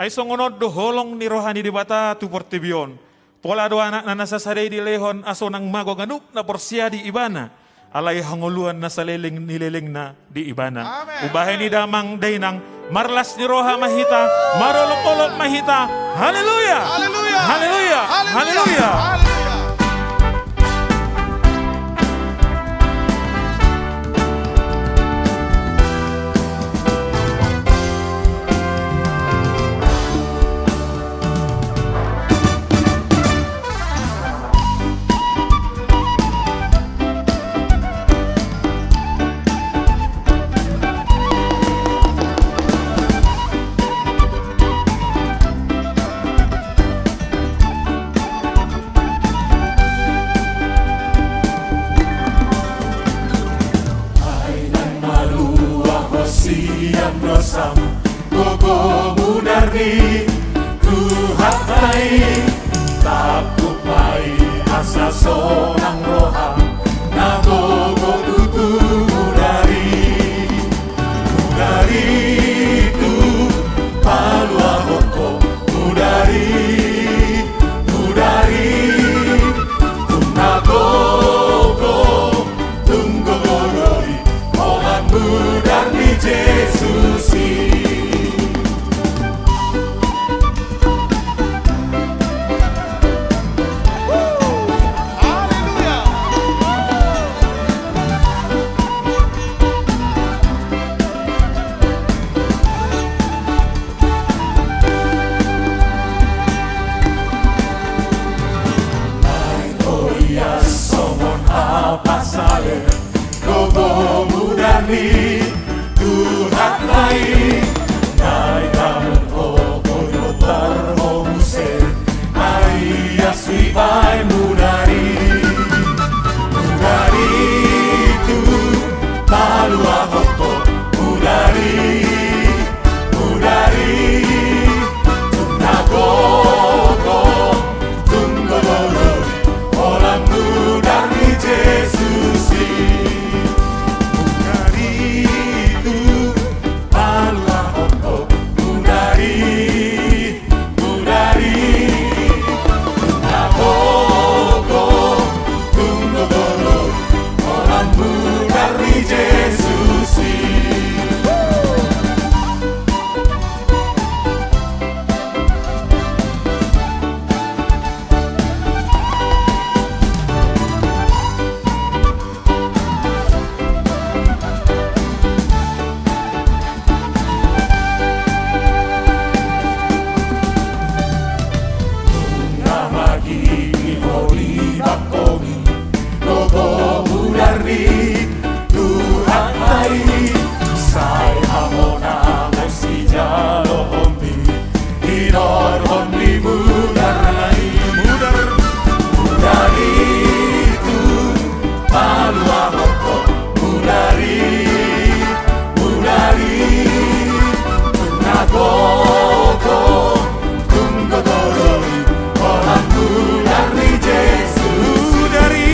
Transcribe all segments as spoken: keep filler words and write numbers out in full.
Ay songonod do holong ni rohani di bata tu portibion. Pola do anak na nasasaday di lehon aso nang magoganuk na porsya di ibana. Alay hanguluan na saliling nililing na di ibana. Amen. Ubahin ni damang day nang marlas ni roha mahita, marolok-olok mahita. Haleluya! Haleluya! Haleluya! Haleluya! Haleluya! Siang dosam Gogo mudarni Tuhan baik Takut baik Asa sonang roham Na gogo tutu mudari Mudari tu Palu ahoko Mudari Mudari Tuna gogo Tunggo godori Orang mudarni Jesusi. Haleluya. Nain oia somon apa sale Gogo mudani Tuhan baik Naik namun hogo yotar homuse Ai asui bai mudari Mudari tu Palu ahoko Mudari Mudari Tuna gogo Tunggo dolori Orang mudari Jesusi Tuhan baik, saya amona mesti jalo hombi, idor hombi mudar mudar mudari itu palu ahoko mudari mudari tuna gogo tunggo dolori orang mudari Yesus mudari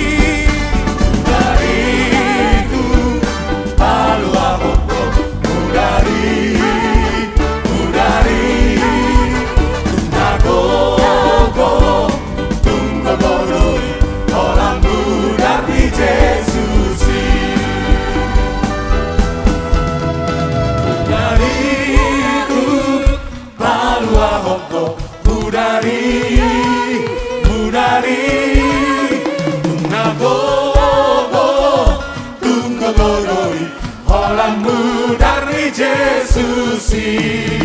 Mudari, mudari, tuna gogo, tunggo godoi, orang mudari Jesusi.